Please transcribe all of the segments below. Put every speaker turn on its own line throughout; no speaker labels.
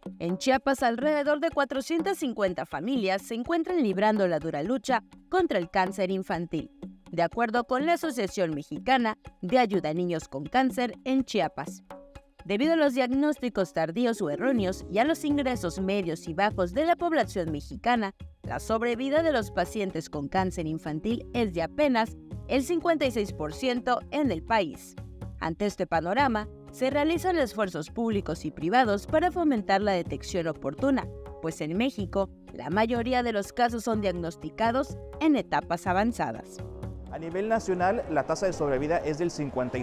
En Chiapas, alrededor de 450 familias se encuentran librando la dura lucha contra el cáncer infantil, de acuerdo con la Asociación Mexicana de Ayuda a Niños con Cáncer en Chiapas. Debido a los diagnósticos tardíos o erróneos y a los ingresos medios y bajos de la población mexicana, la sobrevida de los pacientes con cáncer infantil es de apenas el 56% en el país. Ante este panorama, se realizan esfuerzos públicos y privados para fomentar la detección oportuna, pues en México, la mayoría de los casos son diagnosticados en etapas avanzadas.
A nivel nacional, la tasa de sobrevida es del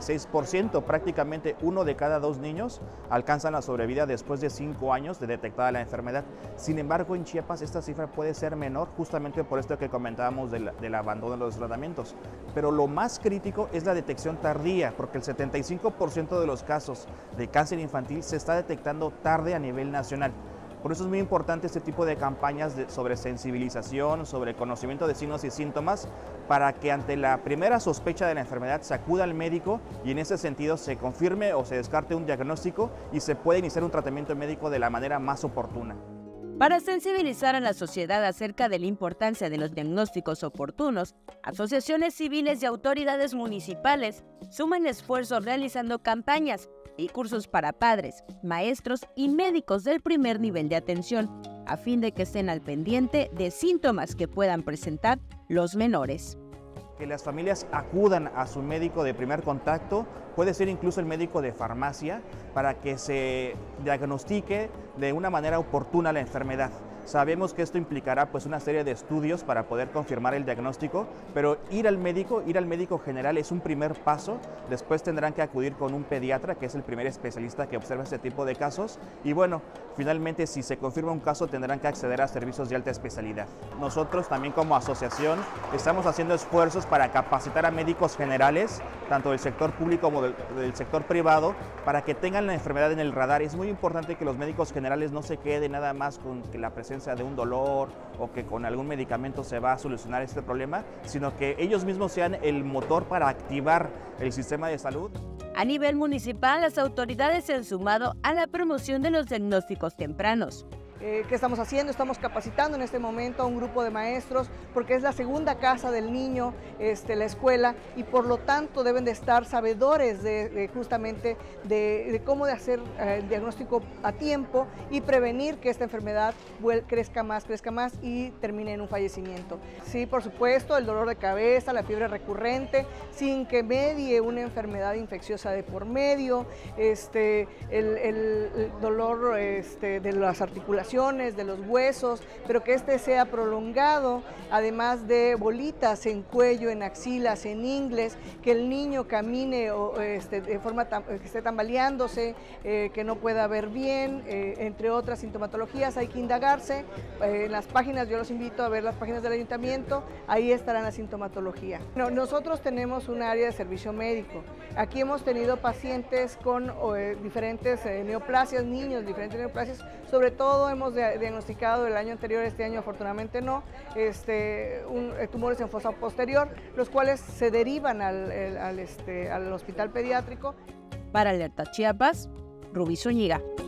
56%, prácticamente 1 de cada 2 niños alcanzan la sobrevida después de 5 años de detectada la enfermedad. Sin embargo, en Chiapas esta cifra puede ser menor justamente por esto que comentábamos del abandono de los tratamientos. Pero lo más crítico es la detección tardía, porque el 75% de los casos de cáncer infantil se está detectando tarde a nivel nacional. Por eso es muy importante este tipo de campañas sobre sensibilización, sobre conocimiento de signos y síntomas, para que ante la primera sospecha de la enfermedad se acuda al médico y en ese sentido se confirme o se descarte un diagnóstico y se pueda iniciar un tratamiento médico de la manera más oportuna.
Para sensibilizar a la sociedad acerca de la importancia de los diagnósticos oportunos, asociaciones civiles y autoridades municipales suman esfuerzos realizando campañas y cursos para padres, maestros y médicos del primer nivel de atención, a fin de que estén al pendiente de síntomas que puedan presentar los menores.
Que las familias acudan a su médico de primer contacto, puede ser incluso el médico de farmacia, para que se diagnostique de una manera oportuna la enfermedad. Sabemos que esto implicará pues una serie de estudios para poder confirmar el diagnóstico, pero ir al médico general es un primer paso. Después tendrán que acudir con un pediatra, que es el primer especialista que observa este tipo de casos, y bueno, finalmente si se confirma un caso tendrán que acceder a servicios de alta especialidad. Nosotros también como asociación estamos haciendo esfuerzos para capacitar a médicos generales, tanto del sector público como del sector privado, para que tengan la enfermedad en el radar. Es muy importante que los médicos generales no se queden nada más con que la presencia de un dolor o que con algún medicamento se va a solucionar este problema, sino que ellos mismos sean el motor para activar el sistema de salud.
A nivel municipal, las autoridades se han sumado a la promoción de los diagnósticos tempranos.
¿Qué estamos haciendo? Estamos capacitando en este momento a un grupo de maestros porque es la segunda casa del niño, la escuela, y por lo tanto deben de estar sabedores justamente de cómo de hacer el diagnóstico a tiempo y prevenir que esta enfermedad crezca más y termine en un fallecimiento. Sí, por supuesto, el dolor de cabeza, la fiebre recurrente, sin que medie una enfermedad infecciosa de por medio, el dolor de las articulaciones, de los huesos, pero que sea prolongado, además de bolitas en cuello, en axilas, en ingles, que el niño camine de forma que esté tambaleándose, que no pueda ver bien, entre otras sintomatologías. Hay que indagarse en las páginas. Yo los invito a ver las páginas del ayuntamiento, ahí estará la sintomatología. Nosotros tenemos un área de servicio médico. Aquí hemos tenido pacientes con diferentes neoplasias, niños, diferentes neoplasias, sobre todo hemos diagnosticado el año anterior, este año afortunadamente no, tumores en fosa posterior, los cuales se derivan al hospital pediátrico.
Para Alerta Chiapas, Rubí Zúñiga.